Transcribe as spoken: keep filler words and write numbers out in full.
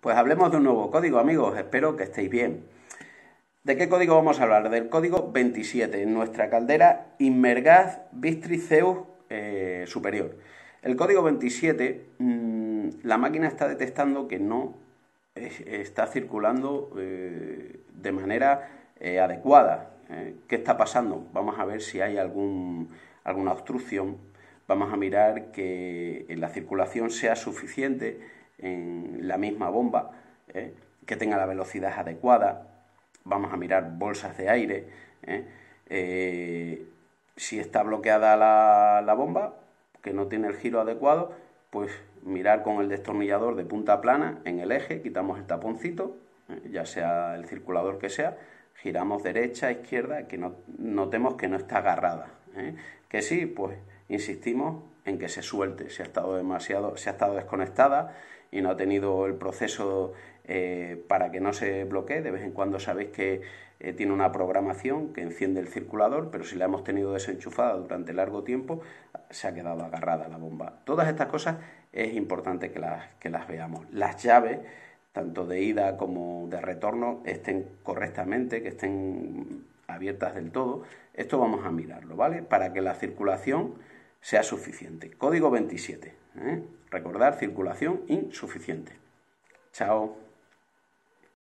Pues hablemos de un nuevo código, amigos. Espero que estéis bien. ¿De qué código vamos a hablar? Del código veintisiete, en nuestra caldera Immergas Bistri Zeus eh, superior. El código veintisiete, mmm, la máquina está detectando que no eh, está circulando eh, de manera eh, adecuada. Eh, ¿Qué está pasando? Vamos a ver si hay algún, alguna obstrucción. Vamos a mirar que la circulación sea suficiente en la misma bomba, ¿eh? que tenga la velocidad adecuada. Vamos a mirar bolsas de aire. ¿eh? Eh, si está bloqueada la, la bomba, que no tiene el giro adecuado, pues mirar con el destornillador de punta plana en el eje, quitamos el taponcito, ¿eh? ya sea el circulador que sea, giramos derecha, izquierda, que no, notemos que no está agarrada. ¿eh? Que sí, pues insistimos en que se suelte, si ha estado demasiado, si ha estado desconectada y no ha tenido el proceso eh, para que no se bloquee. De vez en cuando sabéis que eh, tiene una programación que enciende el circulador, pero si la hemos tenido desenchufada durante largo tiempo, se ha quedado agarrada la bomba. Todas estas cosas es importante que las, que las veamos. Las llaves, tanto de ida como de retorno, estén correctamente, que estén abiertas del todo. Esto vamos a mirarlo, ¿vale? Para que la circulación sea suficiente. Código veintisiete. ¿eh? Recordar, circulación insuficiente. Chao.